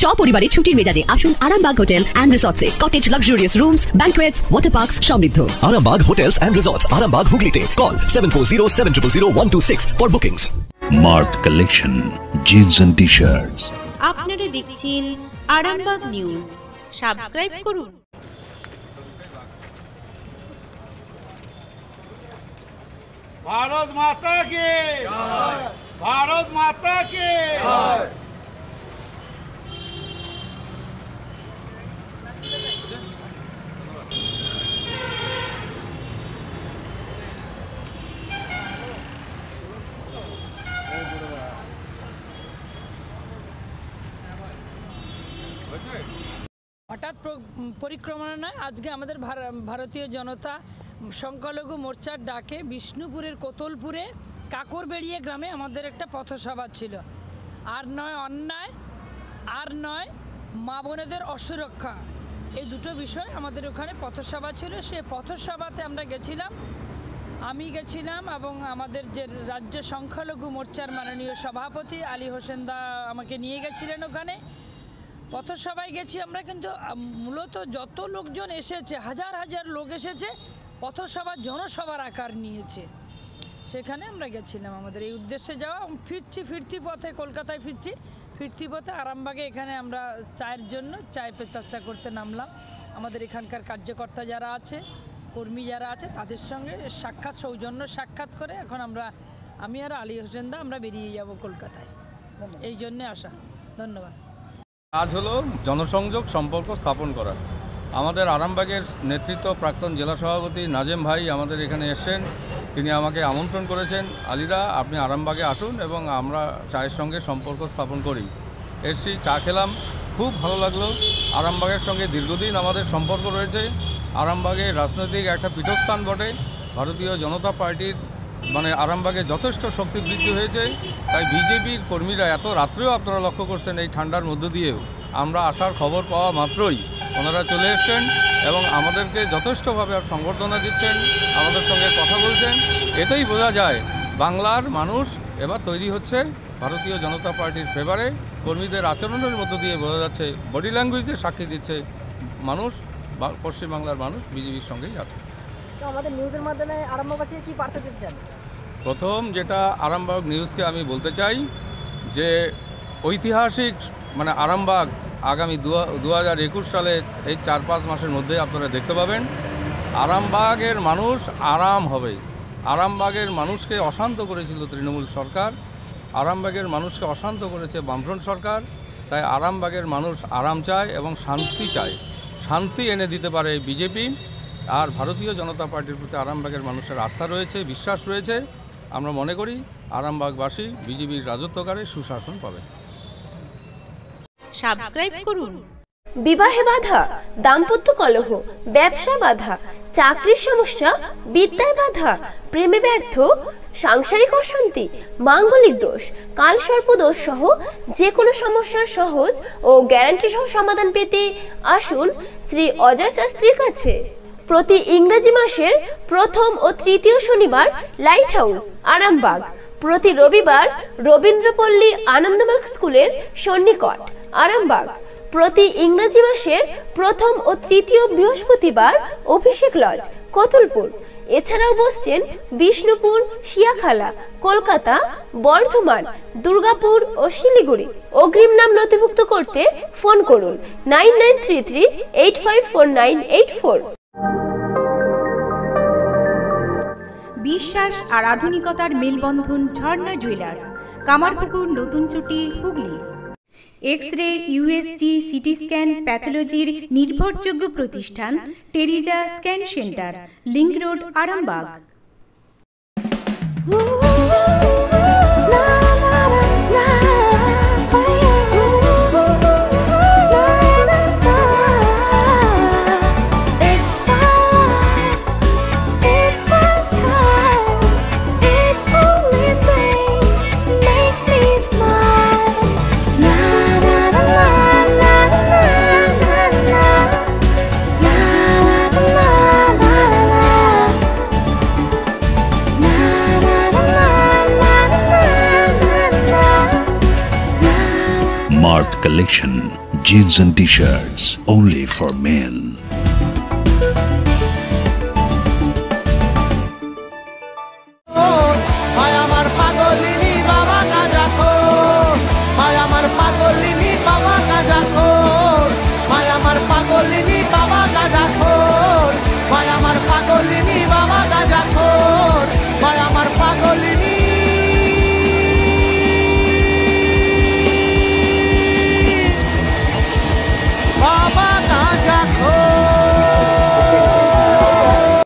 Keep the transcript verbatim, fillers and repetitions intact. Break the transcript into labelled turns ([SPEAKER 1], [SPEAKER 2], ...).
[SPEAKER 1] সপরিবারে ছুটির মেজাজে আসুন আরামবাগ হোটেল অ্যান্ড রিসর্টসে। Cottage luxurious rooms, banquets, water parks সমৃদ্ধ।
[SPEAKER 2] Arambag Hotels and Resorts, Arambag Hooghly call seven four zero seven zero zero one two six for bookings.
[SPEAKER 3] Mart Collection, jeans and t-shirts.
[SPEAKER 4] আপনারা দেখছেন Arambagh news. Subscribe করুন।
[SPEAKER 5] ভারত মাতা কি জয়, ভারত মাতা কি জয়।
[SPEAKER 6] হঠাৎ পরিক্রমা নয়, আজকে আমাদের ভারতীয় জনতা সংখ্যালঘু মোর্চার ডাকে বিষ্ণুপুরের কোতলপুরে কাকরবেড়িয়া গ্রামে আমাদের একটা পথসভা ছিল। আর নয় অন্যায়, আর নয় মা বোনেদের অসুরক্ষা, এই দুটো বিষয় আমাদের ওখানে পথসভা ছিল। সেই পথসভাতে আমরা গেছিলাম, আমি গেছিলাম এবং আমাদের যে রাজ্য সংখ্যালঘু মোর্চার মাননীয় সভাপতি আলী হোসেন দা আমাকে নিয়ে গেছিলেন ওখানে। পথসভায় গেছি আমরা, কিন্তু মূলত যত লোকজন এসেছে, হাজার হাজার লোক এসেছে, পথসভা জনসভার আকার নিয়েছে। সেখানে আমরা গেছিলাম আমাদের এই উদ্দেশ্যে যাওয়া। ফিরছি, ফিরতি পথে কলকাতায় ফিরছি, ফিরতি পথে আরামবাগে এখানে আমরা চায়ের জন্য চায় পে চর্চা করতে নামলাম। আমাদের এখানকার কার্যকর্তা যারা আছে, কর্মী যারা আছে, তাদের সঙ্গে সাক্ষাৎ, সৌজন্য সাক্ষাৎ করে এখন আমরা, আমি আর আলী হোসেন দা আমরা বেরিয়ে যাব কলকাতায়। এই জন্যে আসা। ধন্যবাদ।
[SPEAKER 7] কাজ হলো জনসংযোগ সম্পর্ক স্থাপন করা। আমাদের আরামবাগের নেতৃত্ব প্রাক্তন জেলা সভাপতি নাজেম ভাই আমাদের এখানে এসেছেন, তিনি আমাকে আমন্ত্রণ করেছেন, আলিদা আপনি আরামবাগে আসুন এবং আমরা চায়ের সঙ্গে সম্পর্ক স্থাপন করি। এসছি, চা খেলাম, খুব ভালো লাগলো। আরামবাগের সঙ্গে দীর্ঘদিন আমাদের সম্পর্ক রয়েছে। আরামবাগে রাজনৈতিক একটা পীঠস্থান বটে। ভারতীয় জনতা পার্টির মানে আরামবাগে যথেষ্ট শক্তি বৃদ্ধি হয়েছে। তাই বিজেপির কর্মীরা এত রাত্রেও আপনারা লক্ষ্য করছেন এই ঠান্ডার মধ্য দিয়েও আমরা আসার খবর পাওয়া মাত্রই ওনারা চলে এসছেন এবং আমাদেরকে যথেষ্টভাবে সংবর্ধনা দিচ্ছেন, আমাদের সঙ্গে কথা বলছেন। এতেই বোঝা যায় বাংলার মানুষ এবার তৈরি হচ্ছে ভারতীয় জনতা পার্টির ফেভারে। কর্মীদের আচরণের মধ্য দিয়ে বোঝা যাচ্ছে, বডি ল্যাঙ্গুয়েজে সাক্ষী দিচ্ছে মানুষ, পশ্চিমবাংলার মানুষ বিজেপির সঙ্গেই আছে।
[SPEAKER 8] আমাদের নিউজের মাধ্যমে আরামবাগবাসী কি বার্তা দিতে চান?
[SPEAKER 7] প্রথম যেটা আরামবাগ নিউজকে আমি বলতে চাই যে ঐতিহাসিক মানে আরামবাগ আগামী দু হাজার একুশ সালে এই চার পাঁচ মাসের মধ্যে আপনারা দেখতে পাবেন আরামবাগের মানুষ আরাম হবে। আরামবাগের মানুষকে অশান্ত করেছিল তৃণমূল সরকার, আরামবাগের মানুষকে অশান্ত করেছে বামফ্রন্ট সরকার। তাই আরামবাগের মানুষ আরাম চায় এবং শান্তি চায়। শান্তি এনে দিতে পারে বিজেপি। আর ভারতীয় জনতা পার্টির প্রতি আরামবাগের মানুষের আস্থা রয়েছে, বিশ্বাস রয়েছে। আমরা মনে করি আরামবাগবাসী বিজেপির রাজত্বকারে সুশাসন পাবে।
[SPEAKER 4] সাবস্ক্রাইব করুন।
[SPEAKER 9] বিবাহে বাধা, দাম্পত্য কলহ, ব্যবসা বাধা, চাকরির সমস্যা, বিদ্যায় বাধা, প্রেমে ব্যর্থ, সাংসারিক অশান্তি, মাঙ্গলিক দোষ, কালসর্প দোষ সহ যে কোনো সমস্যার সহজ ও গ্যারান্টি সহ সমাধান পেতে আসুন শ্রী অজয় শাস্ত্রীর কাছে। প্রতি ইংরেজি মাসের প্রথম ও তৃতীয় শনিবার লাইট হাউস আরামবাগ, প্রতি রবিবার রবীন্দ্রপল্লী আনন্দমার্গ স্কুলের সন্নিকট আরামবাগ, প্রতি ইংরেজি মাসের প্রথম ও তৃতীয় বৃহস্পতিবার অভিষেক লজ কোতলপুর। এছাড়াও বসছেন বিষ্ণুপুর, শিয়াখালা, কলকাতা, বর্ধমান, দুর্গাপুর ও শিলিগুড়ি। অগ্রিম নাম নথিভুক্ত করতে ফোন করুন nine nine three three eight five four nine eight four.
[SPEAKER 10] বিশ্বাস আর আধুনিকতার মেলবন্ধন ঝর্ণা জুয়েলার্স, কামারপুকুর, নতুন চুটি, Hooghly. X ray, USG, CT scan, প্যাথোলজির নির্ভরযোগ্য প্রতিষ্ঠান Teresa scan centre, link road, Arambag.
[SPEAKER 9] La
[SPEAKER 3] collection, jeans and t-shirts, only for men.
[SPEAKER 11] পাগলিনী বাবা গাঁজাখোর, ভাই আমার পাগলিনী